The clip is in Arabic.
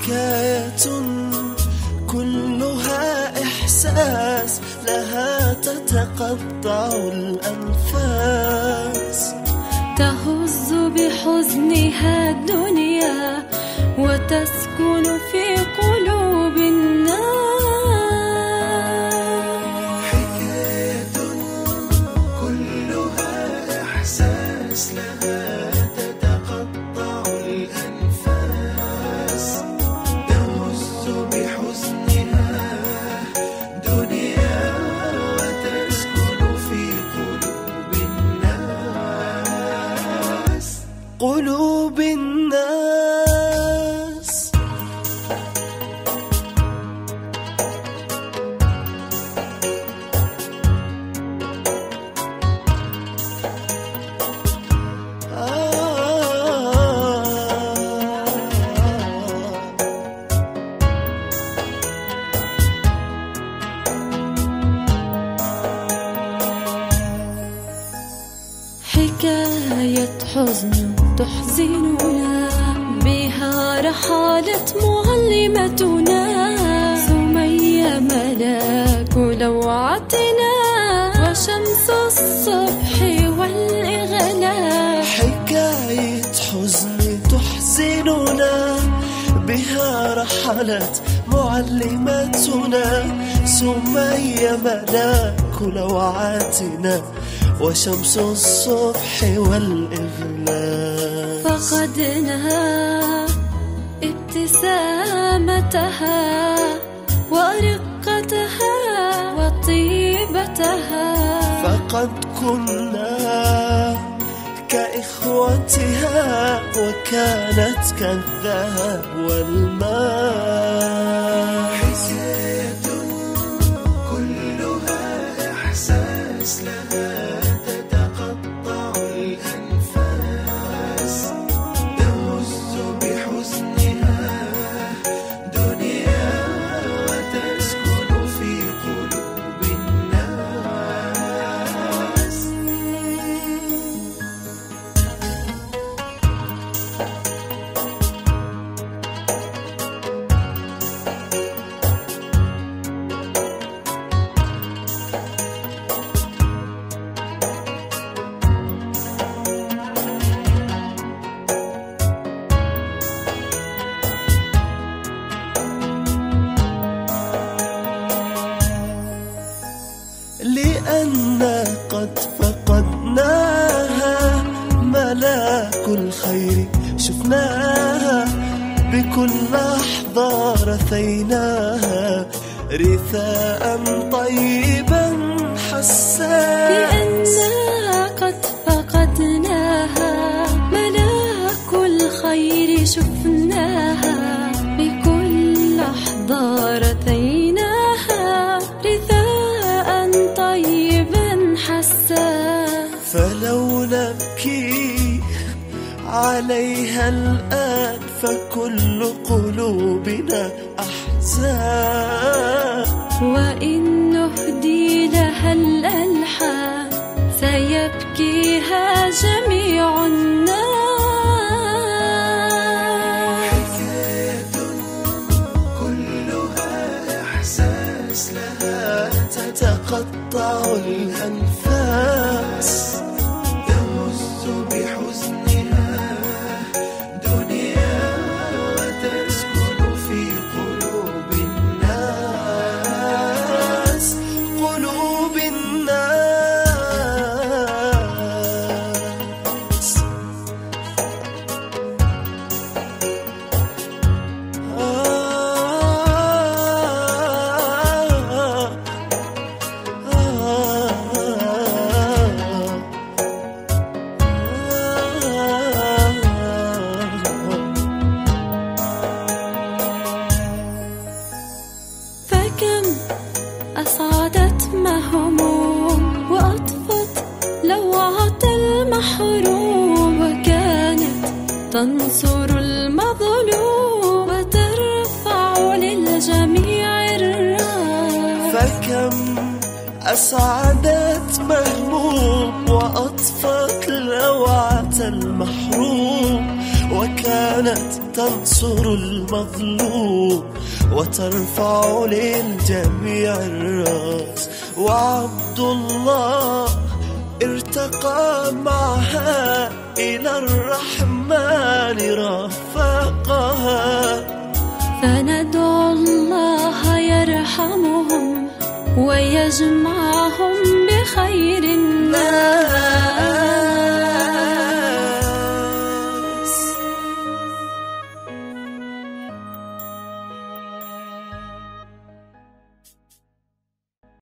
حكاية كلها إحساس، لها تتقطع الأنفاس، تهز بحزنها الدنيا وتسكن في قلوب الناس. حكاية كلها إحساس، لها تتقطع الأنفاس، تهز بحزنها دنيا وتسكن في قلوب الناس. قلوب الناس. حكاية حزن تحزننا، بها رحلت معلمتنا سمية ملاك لوعتنا وشمس الصبح والإغلاق. حكاية حزن تحزننا، بها رحلت معلمتنا سمية ملاك لوعتنا وشمس الصبح والإغلاق. فقدنا ابتسامتها ورقتها وطيبتها، فقد كنا كإخوتها وكانت كالذهب والماء. حكاية كلها إحساس، لها تتقطع الأنفاس، تهز بحزنها دنيا وتسكن في قلوب الناس. لأننا قد فقدناها، ملاك الخير شفناها، بكل لحظة رثيناها رثاء طيبا حساس. لأننا قد فقدناها، ملاك الخير شفناها، بكل لحظة رثيناها رثاء طيبا حساس. فلو نبكي عليها الآن فكل قلوبنا أحزان، وإن نهدي لها الألحان سيبكيها جميع الناس. حكاية كلها إحساس، لها تتقطع الأنفاس، تهز بحزنها دنيا وتسكن في قلوب الناس. قلوب الناس. فكم أسعدت مهموم وأطفت لوعة المحروم، وكانت تنصر المظلوم وترفع للجميع الراية. فكم أسعدت مهموم وأطفت لوعة المحروم، وكانت كانت تنصر المظلوم وترفع للجميع الراس. وعبد الله ارتقى معها إلى الرحمن رفقها. فندعو الله يرحمهم ويجمعهم بخير الناس.